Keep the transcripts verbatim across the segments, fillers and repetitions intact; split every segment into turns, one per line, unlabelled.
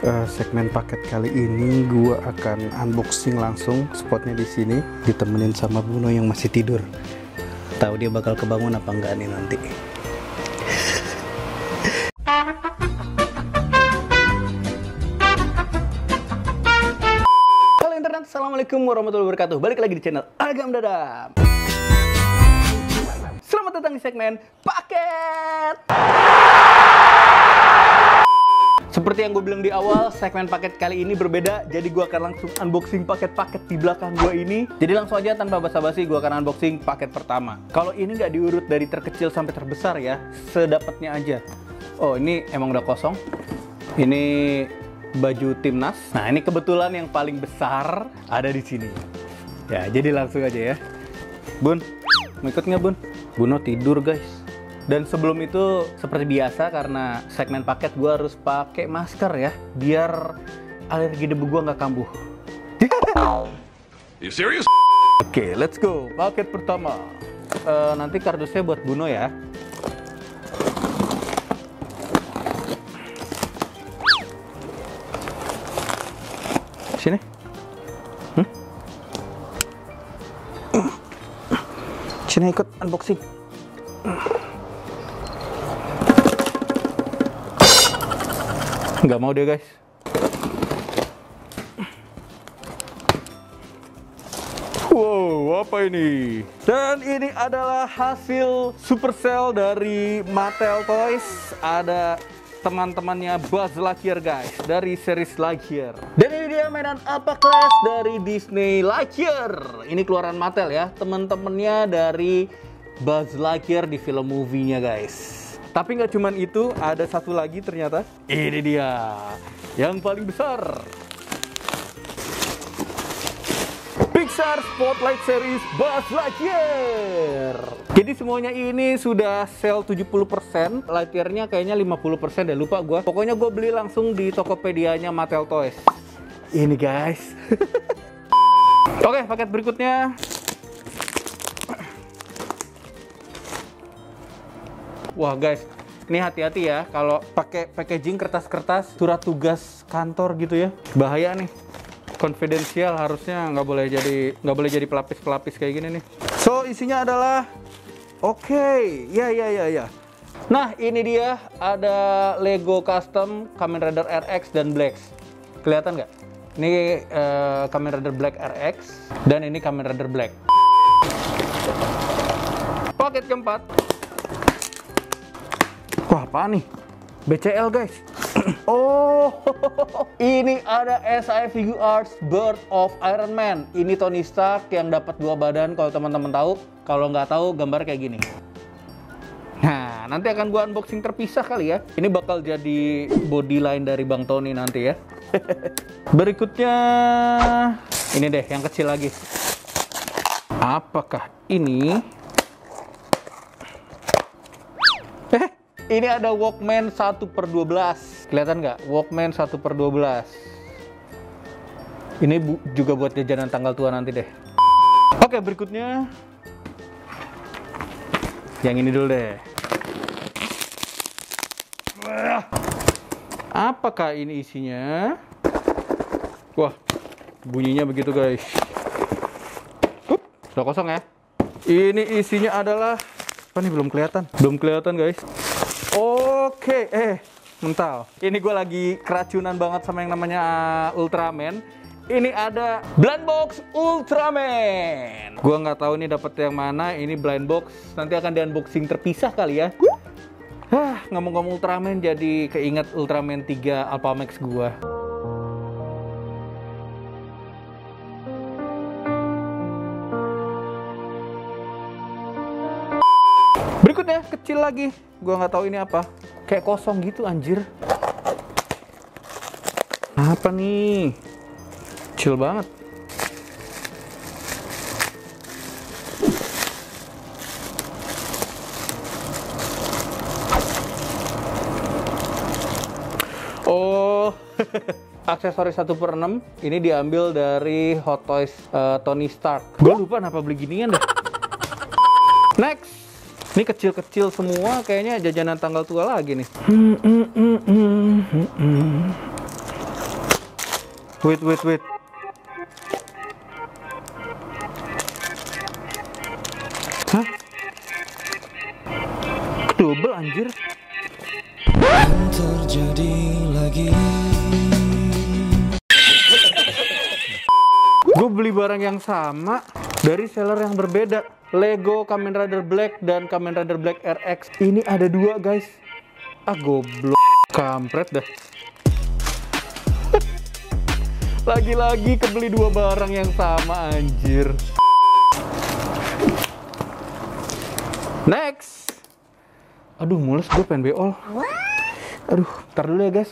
Uh, segmen paket kali ini gua akan unboxing langsung, spotnya di sini, ditemenin sama Buno yang masih tidur. Tahu dia bakal kebangun apa enggak nih nanti. Halo internet, assalamualaikum warahmatullahi wabarakatuh. Balik lagi di channel Agam Dadam. Selamat datang di segmen paket. Seperti yang gue bilang di awal, segmen paket kali ini berbeda. Jadi gue akan langsung unboxing paket-paket di belakang gue ini. Jadi langsung aja tanpa basa-basi gue akan unboxing paket pertama. Kalau ini nggak diurut dari terkecil sampai terbesar ya, sedapatnya aja. Oh, ini emang udah kosong. Ini baju timnas. Nah, ini kebetulan yang paling besar ada di sini. Ya, jadi langsung aja ya. Bun, mau ikut nggak Bun? Buno tidur guys. Dan sebelum itu, seperti biasa, karena segmen paket gue harus pakai masker ya, biar alergi debu gue nggak kambuh.
You serious?
Oke, okay, let's go. Paket pertama. Uh, nanti kardusnya buat Buno ya. Sini. Hmm? Sini ikut unboxing. Nggak mau deh guys. Wow, apa ini? Dan ini adalah hasil Supercell dari Mattel Toys. Ada teman-temannya Buzz Lightyear guys, dari series Lightyear. Dan ini dia mainan Alpha Class dari Disney Lightyear. Ini keluaran Mattel ya, teman-temannya dari Buzz Lightyear di film movie-nya guys. Tapi nggak cuman itu, ada satu lagi ternyata. Ini dia, yang paling besar. Pixar Spotlight Series Buzz Lightyear. Jadi semuanya ini sudah sale tujuh puluh persen, Lightyear-nya kayaknya lima puluh persen deh, lupa gue. Pokoknya gue beli langsung di Tokopedia-nya Mattel Toys. Ini guys. Oke, paket berikutnya. Wah guys, ini hati-hati ya kalau pakai packaging kertas-kertas surat tugas kantor gitu ya, bahaya nih. Konfidensial, harusnya nggak boleh jadi nggak boleh jadi pelapis-pelapis kayak gini nih. So isinya adalah, oke, okay. ya ya ya ya. Nah ini dia, ada Lego Custom Kamen Rider R X dan Black. Kelihatan nggak? Ini uh, Kamen Rider Black R X dan ini Kamen Rider Black. Paket keempat. Wah, apa nih? B C L guys. Oh, ini ada S I Figure Arts Birth of Iron Man. Ini Tony Stark yang dapat dua badan, kalau teman-teman tahu. Kalau nggak tahu, gambar kayak gini. Nah, nanti akan gua unboxing terpisah kali ya. Ini bakal jadi body line dari Bang Tony nanti ya. Berikutnya, ini deh yang kecil lagi. Apakah ini? Eh, ini ada Walkman satu per dua belas. Kelihatan nggak? Walkman satu per dua belas. Ini bu juga buat jajanan tanggal tua nanti deh. Oke, berikutnya. Yang ini dulu deh. Apakah ini isinya? Wah, bunyinya begitu guys. Hup, sudah kosong ya. Ini isinya adalah, apa nih, belum kelihatan. Belum kelihatan guys. Oke, eh, mental. Ini gue lagi keracunan banget sama yang namanya uh, Ultraman. Ini ada blind box Ultraman. Gue nggak tahu nih dapet yang mana. Ini blind box. Nanti akan di unboxing terpisah kali ya. Hah, ngomong-ngomong Ultraman, jadi keinget Ultraman tiga Alphamax gue. Berikutnya kecil lagi, gua nggak tahu ini apa, kayak kosong gitu anjir. Apa nih? Kecil banget. Oh, aksesoris satu per enam ini diambil dari Hot Toys uh, Tony Stark. Gue lupa kenapa beli ginian dah. Next. Ini kecil-kecil semua, kayaknya jajanan tanggal tua lagi nih. Hmm, hmm, hmm, hmm, hmm. Wait, wait, wait. Hah? Double anjir.
Terjadi lagi.
Gue beli barang yang sama dari seller yang berbeda. Lego Kamen Rider Black dan Kamen Rider Black R X. Ini ada dua guys. Ah goblok, kampret dah. Lagi-lagi kebeli dua barang yang sama anjir. Next. Aduh mules gue pengen beol. Aduh, ntar dulu ya guys.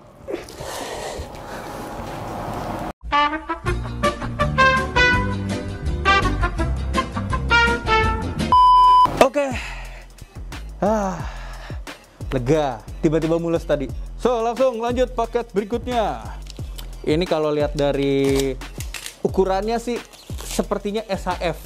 Oke. Ah, lega. Tiba-tiba mules tadi. So, langsung lanjut paket berikutnya. Ini kalau lihat dari ukurannya sih sepertinya S H F.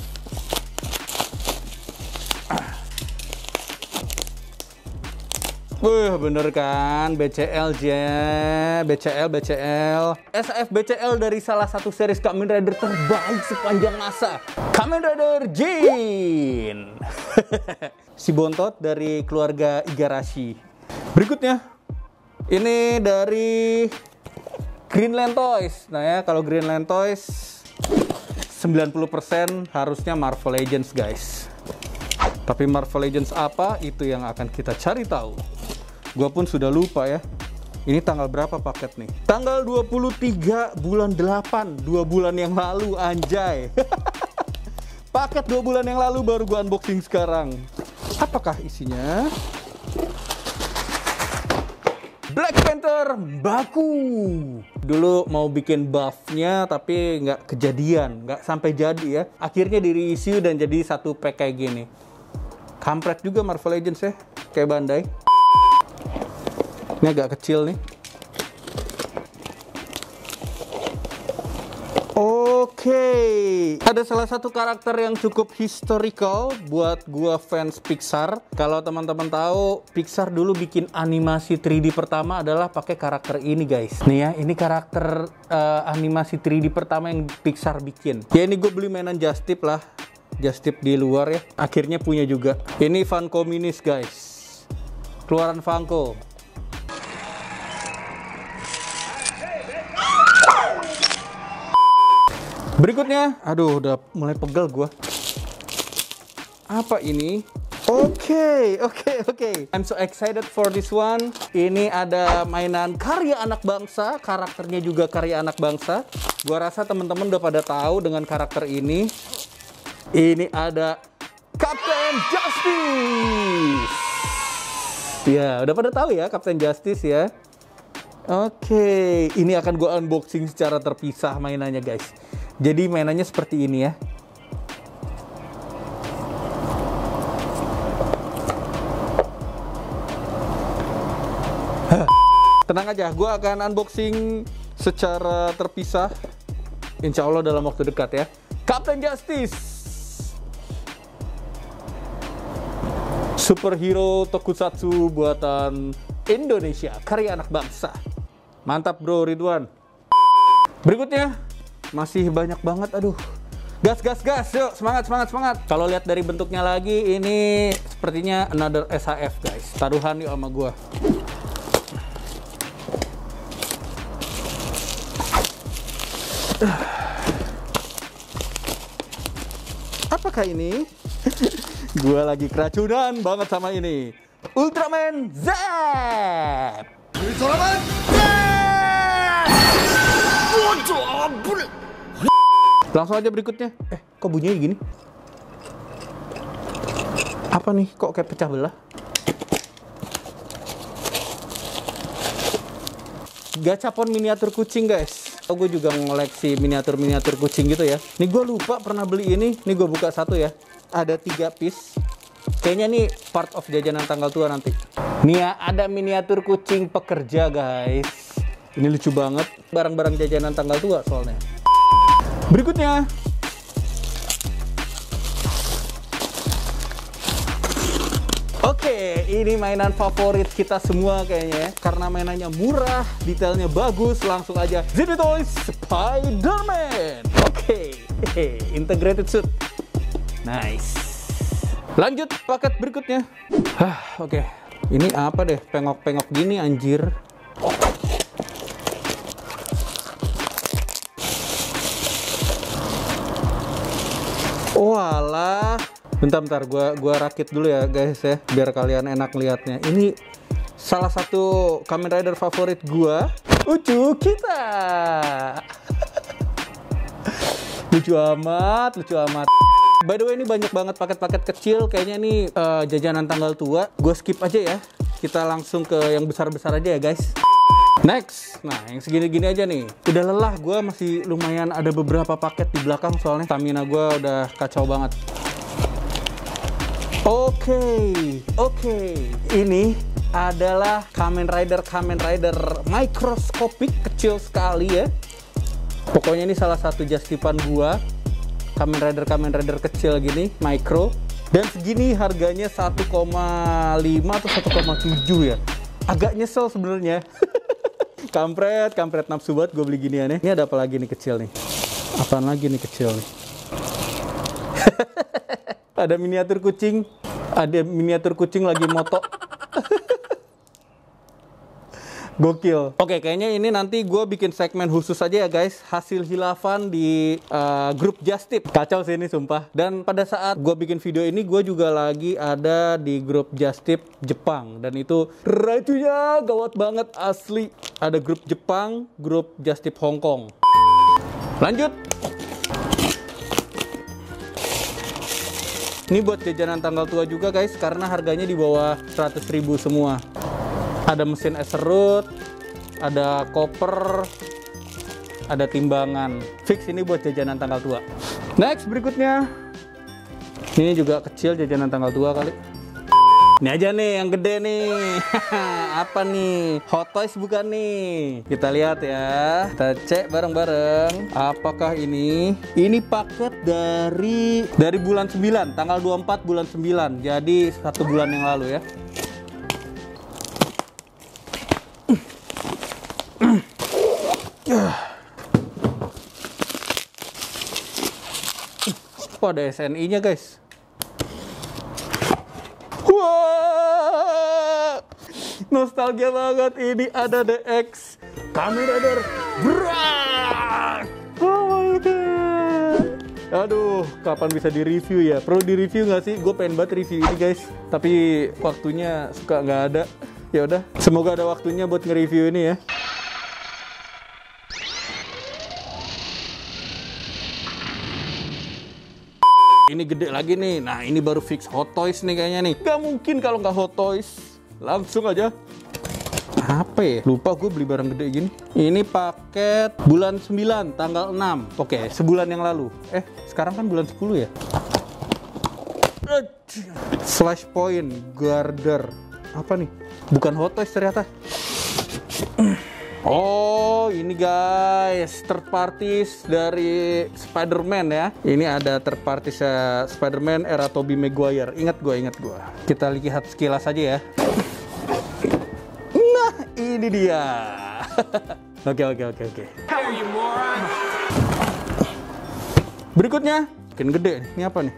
Wih, bener kan? B C L aja, B C L, B C L. S H F B C L dari salah satu series Kamen Rider terbaik sepanjang masa. Kamen Rider Jin. Si bontot dari keluarga Igarashi. Berikutnya, ini dari Greenland Toys. Nah ya, kalau Greenland Toys sembilan puluh persen harusnya Marvel Legends guys. Tapi Marvel Legends apa? Itu yang akan kita cari tahu. Gua pun sudah lupa ya. Ini tanggal berapa paket nih? Tanggal dua puluh tiga bulan delapan, dua bulan yang lalu anjay. Paket dua bulan yang lalu baru gua unboxing sekarang. Apakah isinya? Black Panther Baku. Dulu mau bikin buffnya tapi nggak kejadian, nggak sampai jadi ya. Akhirnya di reissue dan jadi satu pack kayak gini. Kampret juga Marvel Legends ya, kayak Bandai. Ini agak kecil nih. Oke, ada salah satu karakter yang cukup historical buat gua fans Pixar. Kalau teman-teman tahu, Pixar dulu bikin animasi tiga D pertama adalah pakai karakter ini guys. Nih ya, ini karakter uh, animasi tiga D pertama yang Pixar bikin. Ya ini gue beli mainan Just Tip lah. Just Tip di luar ya. Akhirnya punya juga. Ini Funko Minis guys. Keluaran Funko. Berikutnya, aduh udah mulai pegel gua. Apa ini? Oke, okay, oke, okay, oke. Okay. I'm so excited for this one. Ini ada mainan karya anak bangsa, karakternya juga karya anak bangsa. Gua rasa teman-teman udah pada tahu dengan karakter ini. Ini ada Captain Justice. Ya, udah pada tahu ya Captain Justice ya. Oke, okay. Ini akan gua unboxing secara terpisah mainannya guys. Jadi mainannya seperti ini ya. Tenang aja, gue akan unboxing secara terpisah. Insya Allah dalam waktu dekat ya. Captain Justice, superhero tokusatsu buatan Indonesia, karya anak bangsa. Mantap bro Ridwan. Berikutnya masih banyak banget, aduh. Gas, gas, gas, yuk semangat, semangat, semangat. Kalau lihat dari bentuknya lagi, ini sepertinya another S H F guys. Taruhan yuk sama gua. Apakah ini? Gua lagi keracunan banget sama ini. Ultraman Zap. Ultraman Zap. Langsung aja berikutnya. Eh, kok bunyinya gini? Apa nih? Kok kayak pecah belah? Gachapon miniatur kucing guys. Oh, gue juga ngoleksi miniatur-miniatur kucing gitu ya. Nih gue lupa pernah beli ini. Nih gue buka satu ya. Ada tiga piece. Kayaknya nih part of jajanan tanggal tua nanti. Nih ya, ada miniatur kucing pekerja guys. Ini lucu banget. Barang-barang jajanan tanggal tua soalnya. Berikutnya. Oke, ini mainan favorit kita semua kayaknya ya. Karena mainannya murah, detailnya bagus, langsung aja Zippy Toys Spider-Man. Oke, okay. Integrated suit. Nice. Lanjut paket berikutnya. Hah, oke. Okay. Ini apa deh? Pengok-pengok gini anjir. Walah. Bentar-bentar, gua gua rakit dulu ya guys ya, biar kalian enak lihatnya. Ini salah satu Kamen Rider favorit gua, Ucu kita. Lucu amat, lucu amat. By the way, ini banyak banget paket-paket kecil. Kayaknya ini uh, jajanan tanggal tua. Gue skip aja ya. Kita langsung ke yang besar-besar aja ya guys. Next, nah yang segini-gini aja nih. Udah lelah, gue masih lumayan ada beberapa paket di belakang soalnya stamina gue udah kacau banget. Oke, okay, oke. Okay. Ini adalah Kamen Rider Kamen Rider mikroskopik, kecil sekali ya. Pokoknya ini salah satu justipan gua. Kamen Rider Kamen Rider kecil gini, micro. Dan segini harganya satu koma lima atau satu koma tujuh ya. Agak nyesel sebenarnya. Kampret, kampret nafsu banget gue beli ginian ya. Ini ada apa lagi nih kecil nih? Apaan lagi nih kecil nih? Ada miniatur kucing, ada miniatur kucing lagi moto. Gokil. Oke, kayaknya ini nanti gue bikin segmen khusus aja ya guys, hasil hilafan di uh, grup Just Tip. Kacau sih ini sumpah. Dan pada saat gue bikin video ini, gue juga lagi ada di grup Just Tip Jepang. Dan itu racunya gawat banget asli. Ada grup Jepang, grup Just Tip Hong Kong. Lanjut. Ini buat jajanan tanggal tua juga guys, karena harganya di bawah seratus ribu semua. Ada mesin es serut, ada koper, ada timbangan. Fix ini buat jajanan tanggal tua. Next berikutnya. Ini juga kecil jajanan tanggal tua kali. Ini aja nih yang gede nih. Apa nih? Hot Toys bukan nih? Kita lihat ya. Kita cek bareng-bareng. Apakah ini? Ini paket dari dari bulan sembilan, tanggal dua puluh empat bulan sembilan. Jadi satu bulan yang lalu ya. Oh, ada S N I-nya guys. Wah, nostalgia banget. Ini ada D X Kamen Rider Brak. Oh my god. Aduh, kapan bisa di-review ya? Perlu di-review nggak sih? Gue pengen banget review ini guys, tapi waktunya suka nggak ada. Ya udah, semoga ada waktunya buat nge-review ini ya. Ini gede lagi nih. Nah, ini baru fix Hot Toys nih kayaknya nih. Gak mungkin kalau nggak Hot Toys. Langsung aja. Apa ya? Lupa gue beli barang gede gini. Ini paket bulan sembilan, tanggal enam. Oke, sebulan yang lalu. Eh, sekarang kan bulan sepuluh ya? Flashpoint Guarder. Apa nih? Bukan Hot Toys ternyata. Oh, ini guys, third parties dari Spider-Man ya. Ini ada third parties uh, Spider-Man era Tobey Maguire. Ingat gue, ingat gue. Kita lihat sekilas aja ya. Nah, ini dia. Oke, oke, oke, oke. Berikutnya, makin gede nih. Ini apa nih?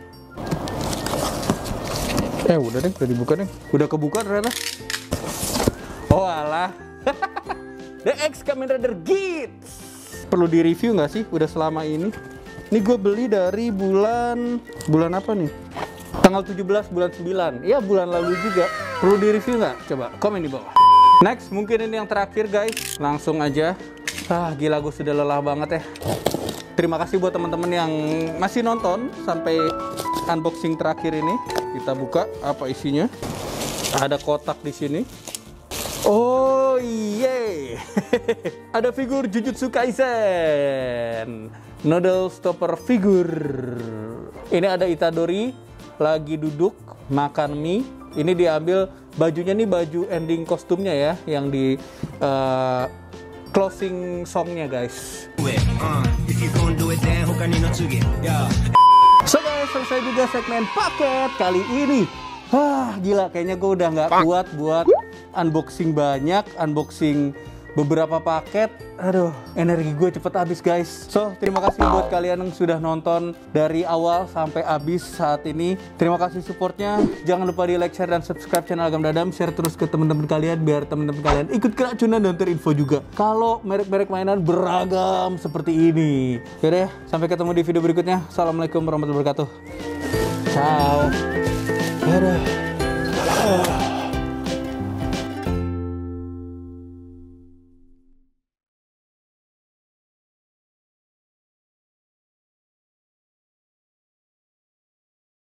Eh, udah deh, udah dibuka deh. Udah kebuka ternyata. Oh, alah. D X Kamen Rider Geats. Perlu di review nggak sih udah selama ini? Ini gue beli dari bulan bulan apa nih? Tanggal tujuh belas bulan sembilan. Iya, bulan lalu juga. Perlu di review nggak? Coba komen di bawah. Next, mungkin ini yang terakhir guys. Langsung aja. Ah, gila, gue sudah lelah banget ya. Terima kasih buat teman-teman yang masih nonton sampai unboxing terakhir ini. Kita buka apa isinya. Ada kotak di sini. Oh iya, ada figur Jujutsu Kaisen, Noodle Stopper figure. Ini ada Itadori lagi duduk makan mie. Ini diambil bajunya nih, baju ending kostumnya ya, yang di uh, closing songnya guys. So guys, selesai juga segmen paket kali ini. Hah, gila, kayaknya gue udah nggak kuat buat unboxing banyak, unboxing beberapa paket. Aduh, energi gue cepet habis guys. So, terima kasih buat kalian yang sudah nonton dari awal sampai habis saat ini. Terima kasih supportnya. Jangan lupa di like, share, dan subscribe channel Agam Dadam. Share terus ke teman-teman kalian biar teman-teman kalian ikut keracunan dan terinfo juga kalau merek-merek mainan beragam seperti ini. Yaudah, sampai ketemu di video berikutnya. Assalamualaikum warahmatullahi wabarakatuh. Ciao. Dadah.